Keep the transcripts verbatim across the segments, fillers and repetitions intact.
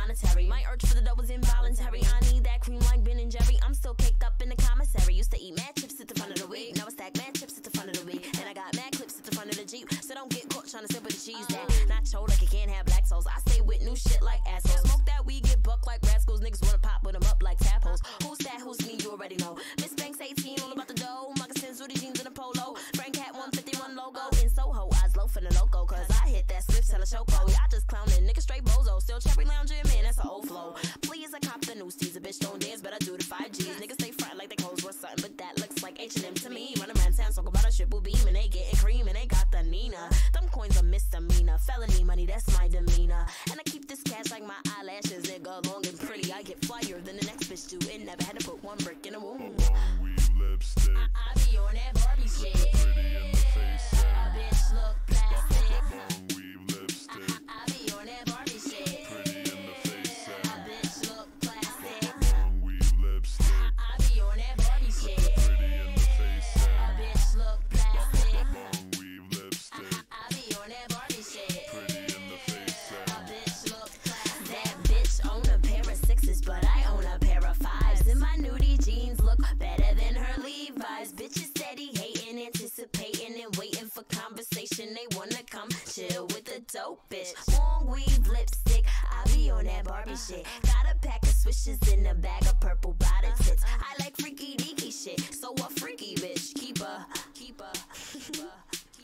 monetary. My urge for the dough was involuntary. I need that cream like Ben and Jerry. I'm still caked up in the commissary. Used to eat mad chips at the front of the wig. Now I stack mad chips at the front of the wig. And I got mad clips at the front of the Jeep. So don't get caught trying to sip with the cheese. That nacho like it can't have black souls. I stay with new shit like assholes. Smoke that weed, get buck like rascals. Niggas wanna pop with them up like tadpoles. Who's that? Who's me? You already know. Miss Banks eighteen, all about the dough. Moccasins, Rudy jeans, and a polo. Frank hat one fifty-one logo. In Soho, eyes low for the loco. Cause I hit that Swift, tell a choco. Yeah, I just clownin', nigga straight bozo. Still cherry lounging, man, that's an old flow. Please, I cop the news tease. A bitch don't dance, but I do the five G's. Niggas stay front like they clothes worth something, but that looks like H and M to me. Run around town, talk about a triple beam, and they getting cream, and they got the Nina. Them coins are misdemeanor, felony money, that's my demeanor. And I keep this cash like my eyelashes, nigga, long and pretty. I get flyer than the next bitch do. It never had to put one brick in a womb. Long weave lipstick. I, I be on that Barbie shit. Pretty in the face. A bitch look plastic. Long weave lipstick. I, I be on that Barbie shit. Pretty in the face. A bitch look plastic. Long weave lipstick. I be on that Barbie shit. Pretty in the face. A bitch look plastic. Long weave lipstick. I be on that Barbie shit. Pretty in the face. A bitch look plastic. That bitch own a pair of sixes, but I own a pair of fives. And my nudie jeans look better than her Levi's. Bitches steady hating, anticipating, and waiting for conversation. They wanna come chill with the dope bitch. Long weave lipstick, I be on that Barbie shit. Got a pack of swishes in a bag of purple body tits. I like freaky deaky shit, so a freaky bitch. Keep a, keep a, keep a.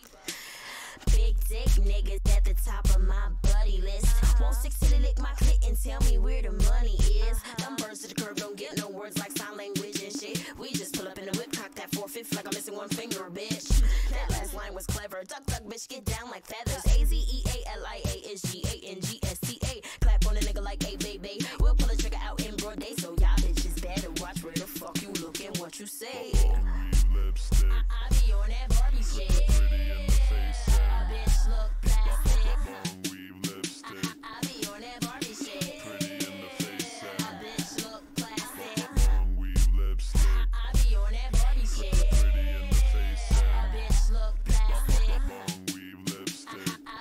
Big dick niggas at the top of my buddy list. Won't stick to the lick my clit and tell me where the money is. Them birds to the curb don't get no words like sign language and shit. We just pull up in the whip, cock that four-fifth like I'm missing one finger, bitch. That last line was clever. Duck, duck, bitch, get down like feathers. A Z E A L I A is G A N G S T A. Clap on a nigga like a baby. We'll pull a trigger out in broad day, so y'all bitches better watch where the fuck you look and what you say. Long weave lipstick. I, I be on that Barbie shit. Pretty in the face. A bitch look plastic. Long weave lipstick. I be on that Barbie shit. Pretty in the face. A bitch look plastic. Long weave lipstick. I be on that Barbie shit. Pretty in the face. A bitch look plastic. Long weave lipstick. I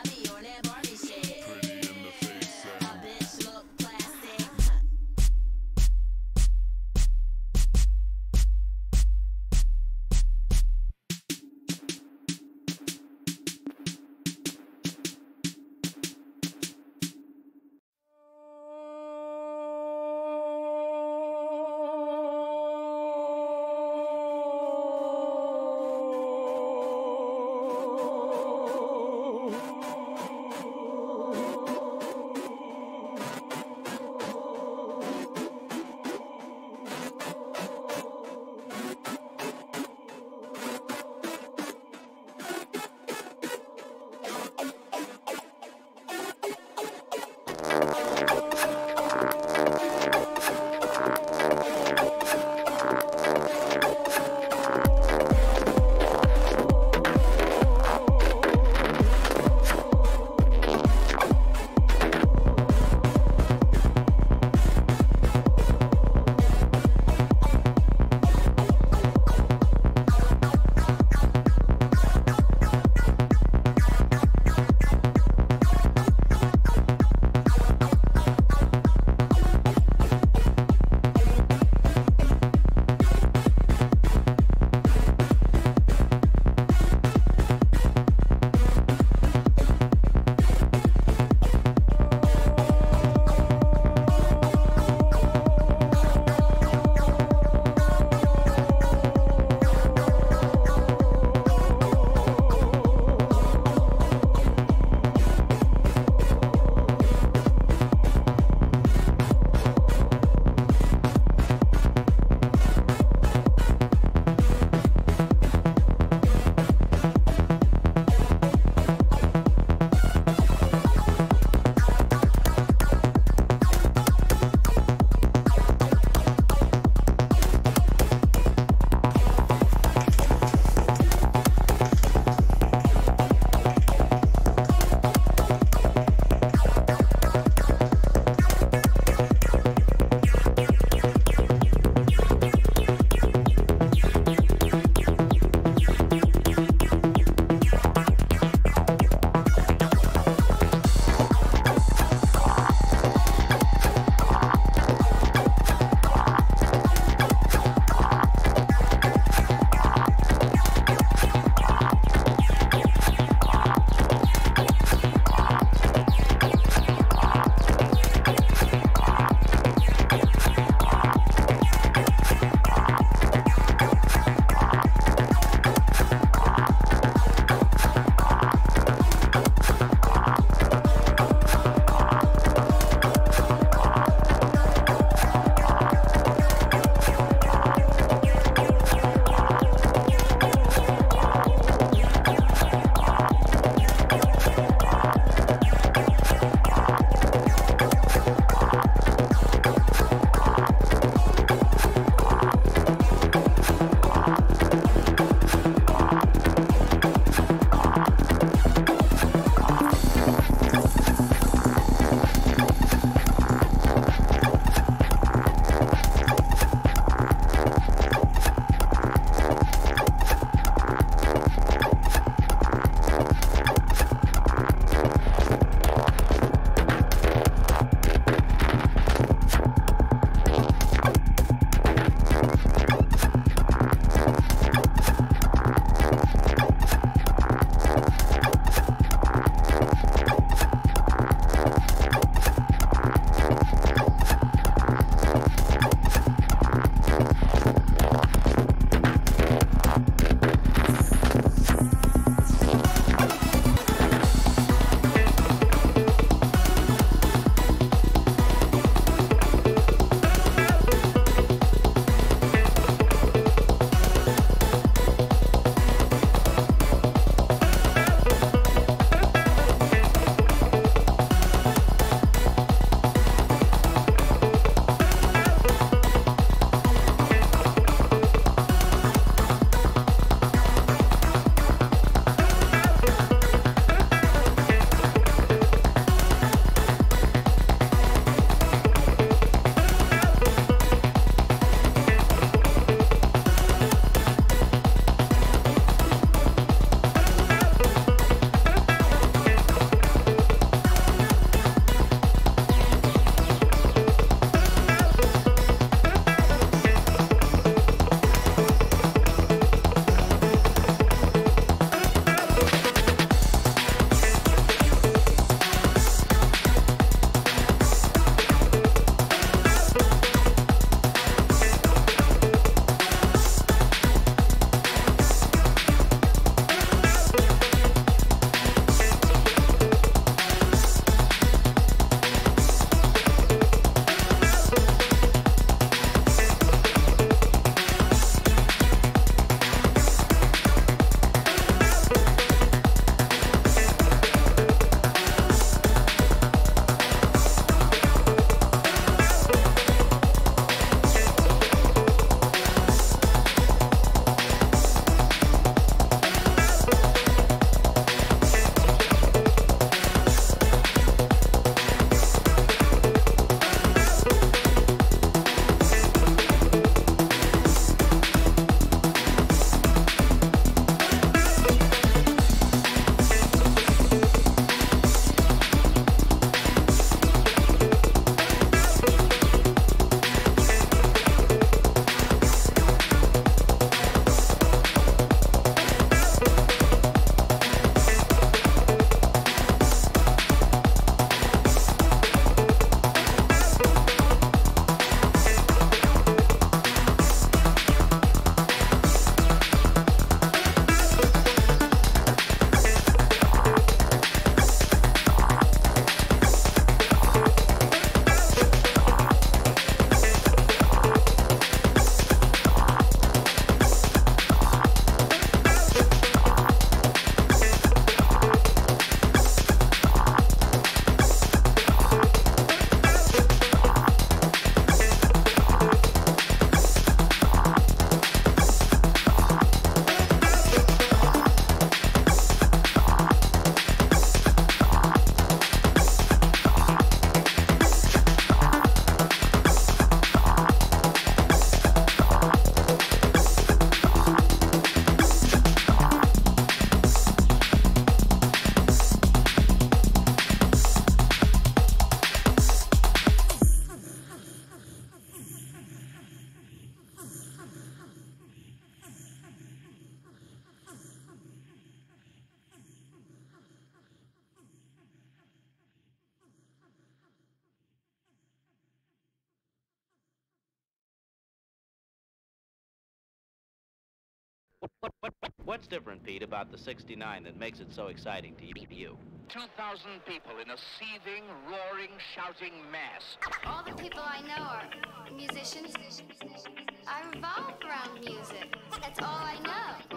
What, what, what's different, Pete, about the sixty-nine that makes it so exciting to you? two thousand people in a seething, roaring, shouting mass. All the people I know are musicians. I revolve around music. That's all I know.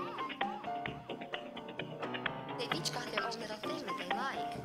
They've each got their own little thing that they like.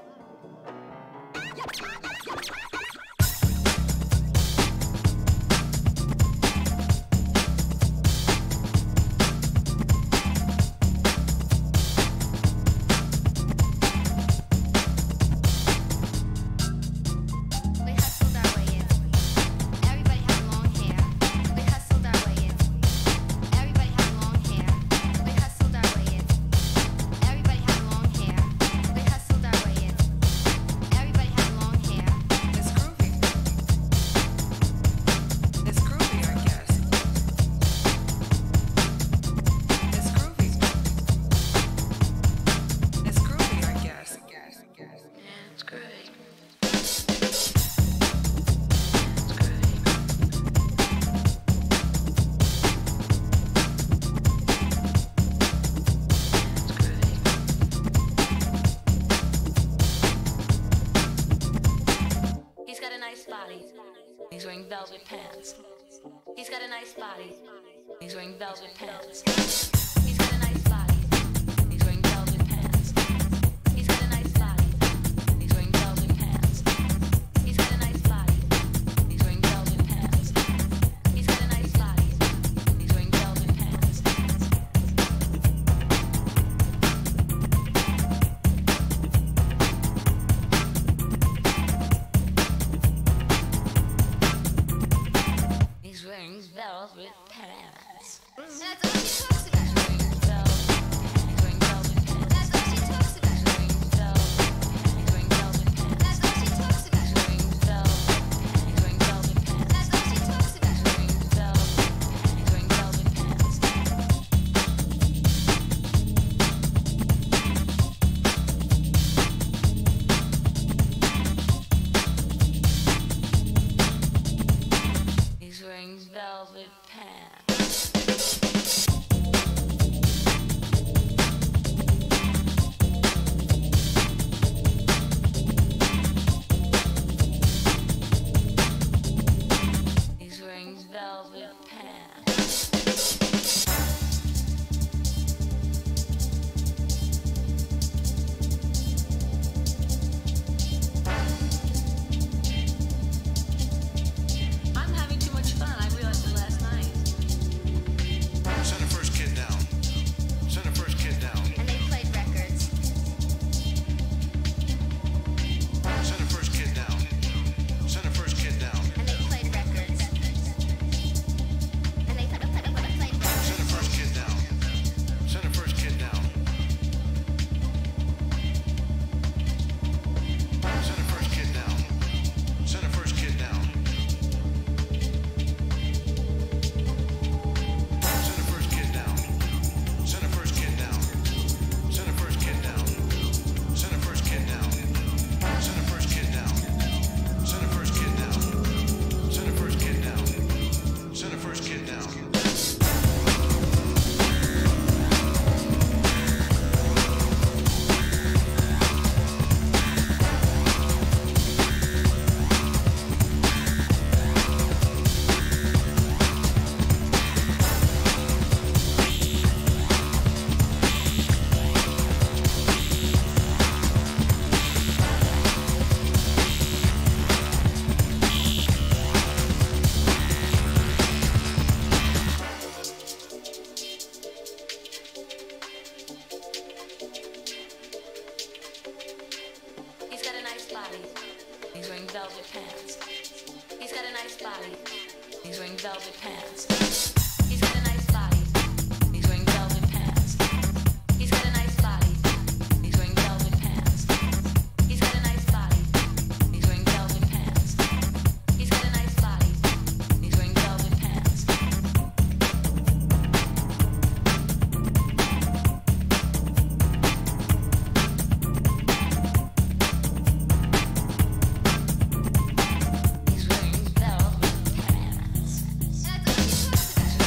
He's wearing velvet pants. He's got a nice body. He's wearing velvet pants. He's got a nice body. He's wearing velvet pants. He's got a nice body. He's wearing velvet pants. He's got a nice body. He's wearing velvet pants. He's got a nice body. He's wearing velvet pants. He's wearing velvet pants. That's all she talks about. He's wearing velvet pants. That's all she talks about. He's wearing velvet pants. That's all she talks about. He's wearing velvet. He's wearing velvet pants. That's all she talks about. He's wearing velvet. He's wearing velvet pants. He's wearing velvet pants. He's wearing velvet pants. I'm having too much fun. I realized it last night. Send the first kid down. Send the first kid down. And they played records. Send the first kid down. Send the first kid down. And they played records. And they played records. Send the first kid down. Send the first kid down. Send the first kid down. Send the first kid down. Send the first kid down. Send the first kid down. Send the first kid down. Send the first kid down. Send the first kid down. Send the first kid down. Send the first kid down. Send the first kid down. He's got a nice body. He's wearing velvet pants. He's got a nice body. He's wearing velvet pants. He's got a nice body. He's wearing velvet pants. He's got a nice body. He's wearing velvet pants. He's got a nice body. He's wearing velvet pants. He's got a nice body. He's wearing velvet pants. He's wearing velvet pants. That's all she talks about.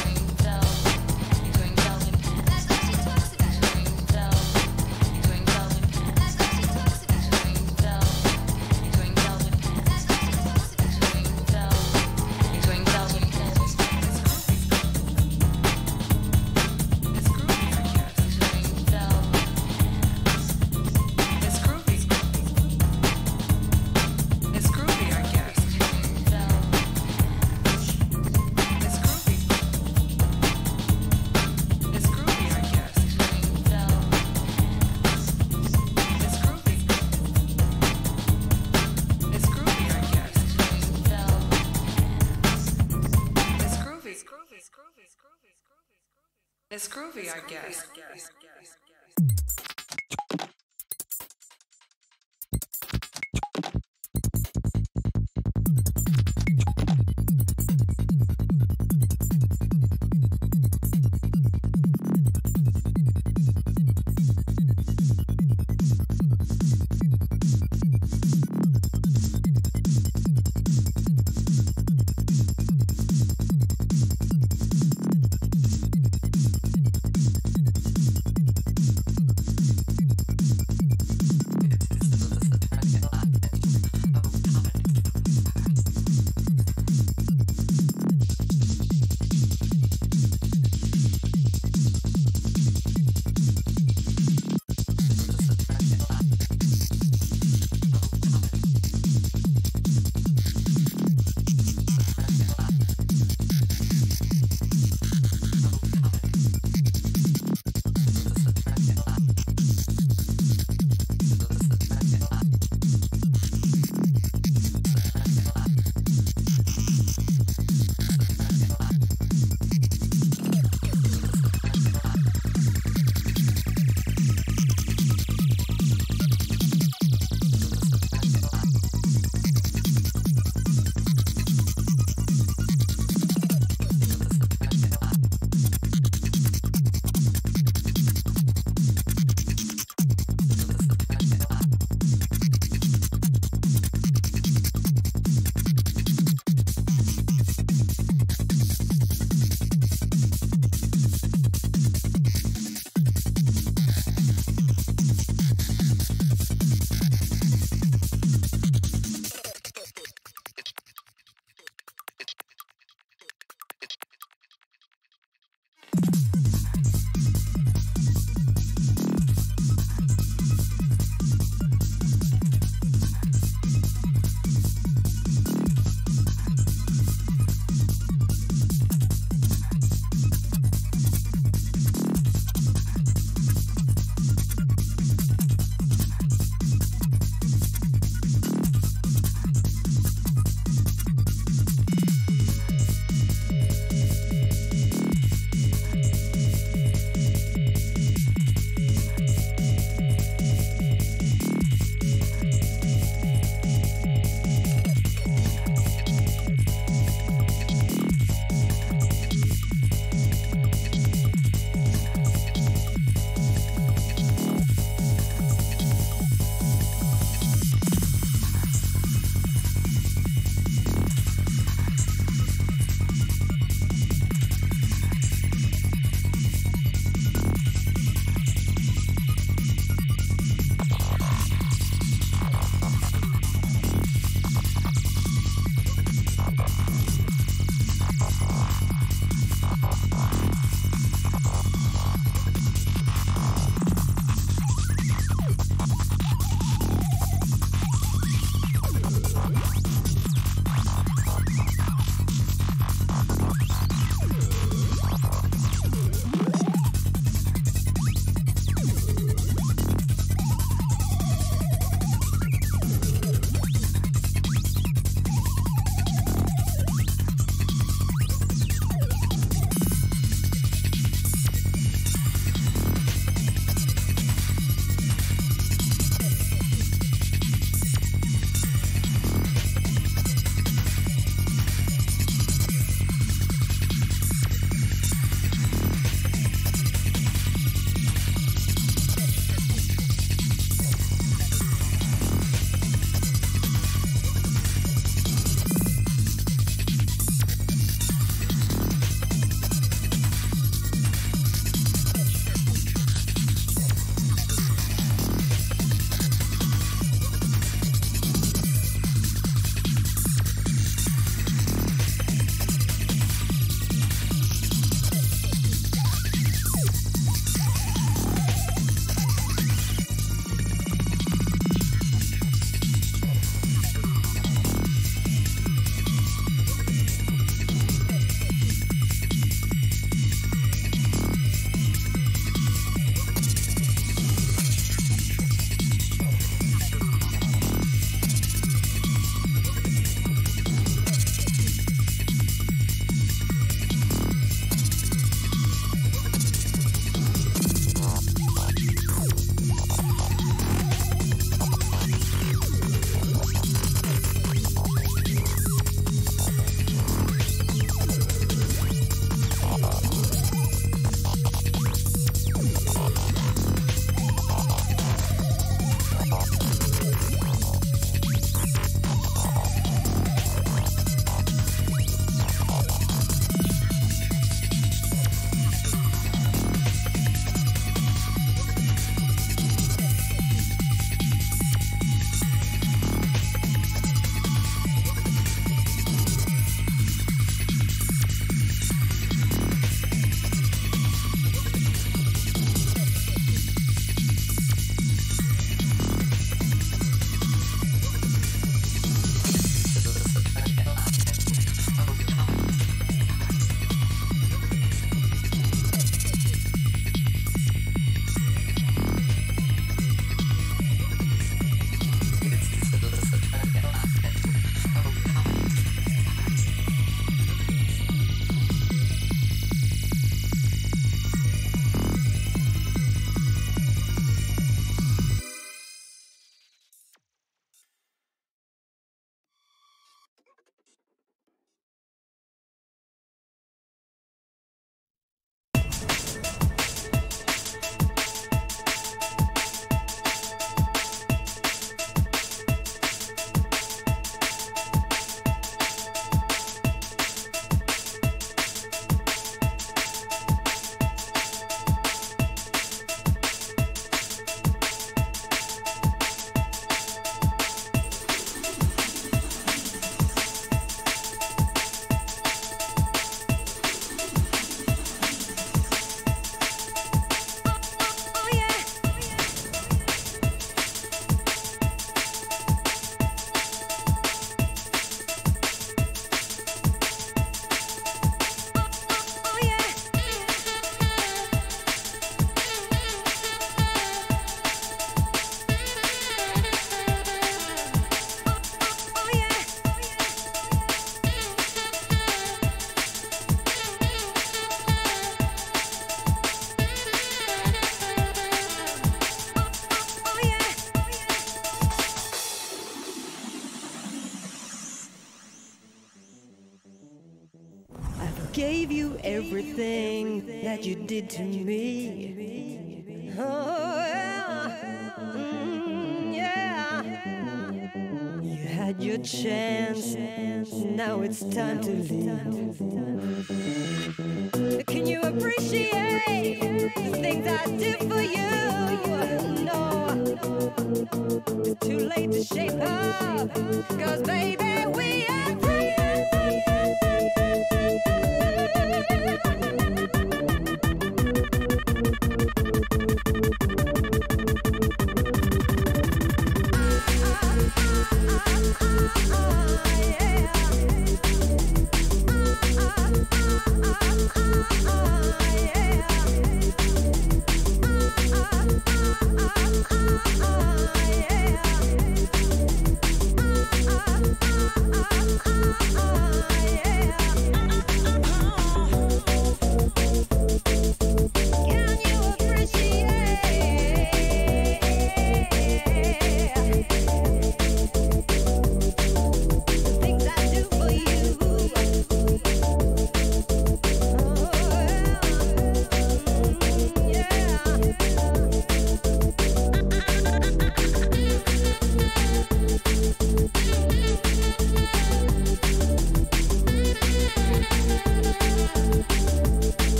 It's groovy, I guess. gave you everything that you did to me. Oh, yeah. Mm, yeah. You had your chance, now it's time to leave. Can you appreciate the things I did for you? No, it's too late to shape up, 'cause baby, we are free.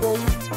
Thank